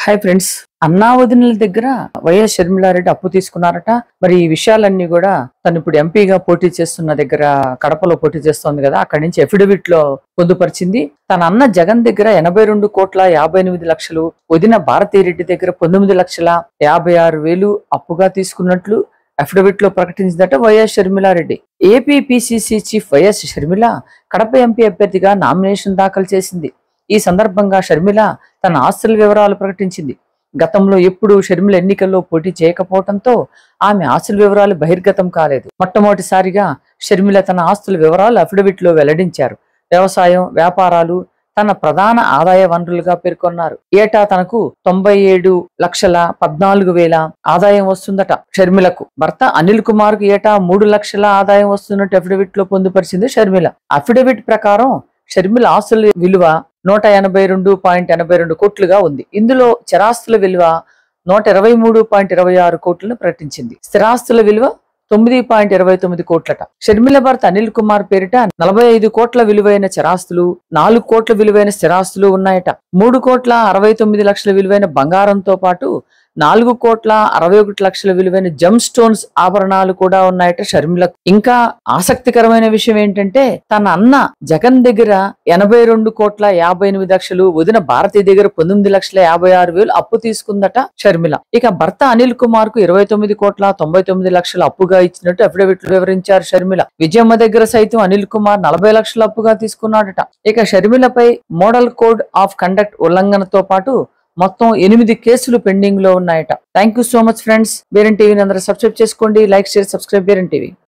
Hi friends, అన్నా వదినల దగ్గర YS Sharmila Reddy అప్పు తీసుకున్నారట. మరి ఈ విషయాలన్నీ కూడా తను ఇప్పుడు ఎంపీగా పోటీ చేస్తున్న దగ్గర కడపలో పోటీ చేస్తోంది కదా, అక్కడి నుంచి ఎఫిడవిట్ లో పొందుపరిచింది. తన అన్న జగన్ దగ్గర 82,58,00,000, వదిన భారతీరెడ్డి దగ్గర 19,56,000 అప్పుగా తీసుకున్నట్లు అఫిడవిట్ లో ప్రకటించిందట YS Sharmila Reddy. APPCC chief YS Sharmila Kadapa MP అభ్యర్థిగా నామినేషన్ దాఖలు చేసింది. ఈ సందర్భంగా షర్మిల తన ఆస్తుల వివరాలు ప్రకటించింది. గతంలో ఎప్పుడూ షర్మిల ఎన్నికల్లో పోటీ చేయకపోవడంతో ఆమె ఆస్తుల వివరాలు బహిర్గతం కాలేదు. మొట్టమొదటిసారిగా షర్మిల తన ఆస్తుల వివరాలు అఫిడవిట్ లో వెల్లడించారు. వ్యవసాయం, వ్యాపారాలు తన ప్రధాన ఆదాయ వనరులుగా పేర్కొన్నారు. ఏటా తనకు 97,14,000 ఆదాయం వస్తుందట. షర్మిలకు భర్త అనిల్ కుమార్ కు ఏటా 3 లక్షల ఆదాయం వస్తున్నట్టు అఫిడవిట్ లో పొందుపరిచింది షర్మిల. అఫిడవిట్ ప్రకారం షర్మిల ఆస్తుల విలువ 182.82 కోట్లుగా ఉంది. ఇందులో చరాస్తుల విలువ 123.26 కోట్లను ప్రకటించింది. స్థిరాస్తుల విలువ 9.29 కోట్లట. షర్మిల భర్త అనిల్ కుమార్ పేరిట 45 కోట్ల విలువైన చరాస్తులు, 4 కోట్ల విలువైన స్థిరాస్తులు ఉన్నాయట. 3,69,00,000 విలువైన బంగారంతో పాటు 4,61,00,000 విలువైన జమ్ స్టోన్స్ ఆభరణాలు కూడా ఉన్నాయట షర్మిలకు. ఇంకా ఆసక్తికరమైన విషయం ఏంటంటే, తన అన్న జగన్ దగ్గర 82,58,00,000, వదిన భారతి దగ్గర 19,56,000 అప్పు తీసుకుందట షర్మిల. ఇక భర్త అనిల్ కుమార్ కు 29,99,00,000 అప్పుగా ఇచ్చినట్టు అఫిడవిట్ వివరించారు షర్మిల. విజయమ్మ దగ్గర సైతం అనిల్ కుమార్ 40 లక్షల అప్పుగా తీసుకున్నాడట. ఇక షర్మిలపై మోడల్ కోడ్ ఆఫ్ కండక్ట్ ఉల్లంఘనతో పాటు మొత్తం 8 కేసులు పెండింగ్ లో ఉన్నాయట. Thank you so much friends. బేరన్ టీవీని అందరూ సబ్స్క్రైబ్ చేసుకోండి. లైక్, షేర్, సబ్స్క్రైబ్ బేరన్ టీవీ.